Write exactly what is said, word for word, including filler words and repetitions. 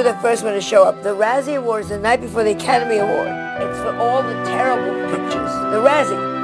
the first one to show up. The Razzie Awards the night before the Academy Award. It's for all the terrible pictures. The Razzie.